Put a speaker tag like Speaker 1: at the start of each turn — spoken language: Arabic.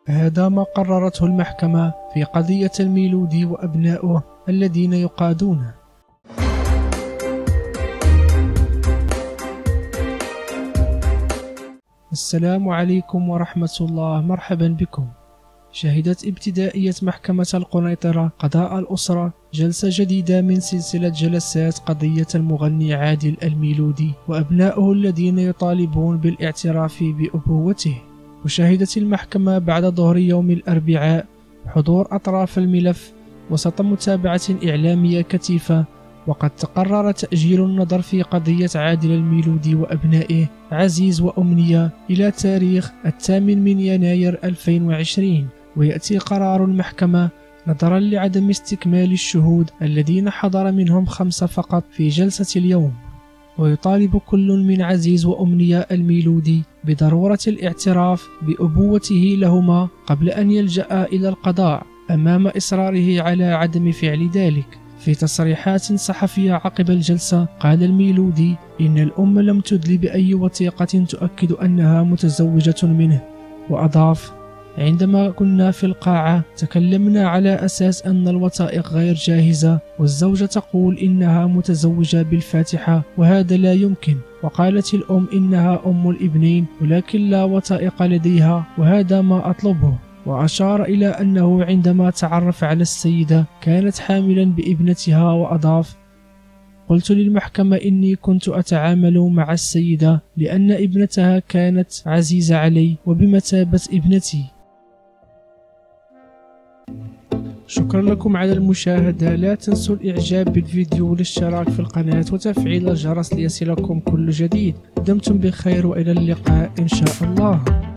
Speaker 1: هذا ما قررته المحكمة في قضية الميلودي وأبناؤه الذين يقادونه. السلام عليكم ورحمة الله، مرحبا بكم. شهدت ابتدائية محكمة القنيطرة قضاء الأسرة جلسة جديدة من سلسلة جلسات قضية المغني عادل الميلودي وأبناؤه الذين يطالبون بالاعتراف بأبوته. وشهدت المحكمة بعد ظهر يوم الأربعاء حضور أطراف الملف وسط متابعة إعلامية كثيفة، وقد تقرر تأجيل النظر في قضية عادل الميلودي وأبنائه عزيز وأمنية إلى تاريخ 8 يناير 2020، ويأتي قرار المحكمة نظرا لعدم استكمال الشهود الذين حضر منهم 5 فقط في جلسة اليوم. ويطالب كل من عزيز وأمنية الميلودي بضرورة الاعتراف بأبوته لهما قبل أن يلجأ إلى القضاء أمام إصراره على عدم فعل ذلك. في تصريحات صحفية عقب الجلسة قال الميلودي إن الأم لم تدلي بأي وثيقة تؤكد أنها متزوجة منه، وأضاف: عندما كنا في القاعة تكلمنا على أساس أن الوثائق غير جاهزة والزوجة تقول إنها متزوجة بالفاتحة وهذا لا يمكن، وقالت الأم إنها أم الابنين ولكن لا وثائق لديها وهذا ما أطلبه. وأشار إلى أنه عندما تعرف على السيدة كانت حاملا بابنتها، وأضاف: قلت للمحكمة إني كنت أتعامل مع السيدة لأن ابنتها كانت عزيزة علي وبمثابة ابنتي. شكرا لكم على المشاهدة، لا تنسوا الإعجاب بالفيديو والاشتراك في القناة وتفعيل الجرس ليصلكم كل جديد. دمتم بخير وإلى اللقاء إن شاء الله.